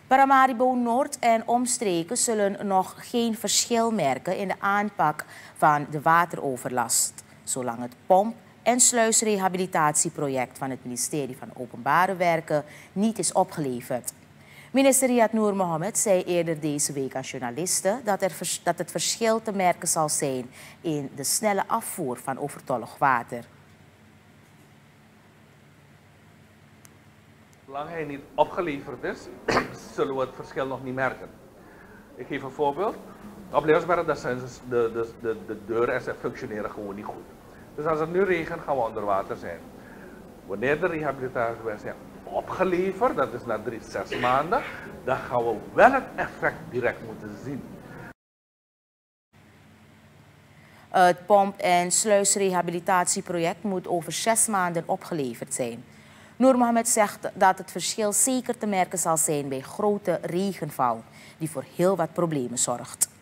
Paramaribo Noord en omstreken zullen nog geen verschil merken in de aanpak van de wateroverlast, zolang het pomp- en sluisrehabilitatieproject van het ministerie van Openbare Werken niet is opgeleverd. Minister Riyad Noor Mohammed zei eerder deze week aan journalisten dat het verschil te merken zal zijn in de snelle afvoer van overtollig water. Zolang hij niet opgeleverd is, zullen we het verschil nog niet merken. Ik geef een voorbeeld. Op Leeuwsberg zijn de deuren functioneren gewoon niet goed. Dus als het nu regent, gaan we onder water zijn. Wanneer de rehabilitatiewerken zijn opgeleverd, dat is na 6 maanden, dan gaan we wel het effect direct moeten zien. Het pomp- en sluisrehabilitatieproject moet over 6 maanden opgeleverd zijn. Noor Mohammed zegt dat het verschil zeker te merken zal zijn bij grote regenval, die voor heel wat problemen zorgt.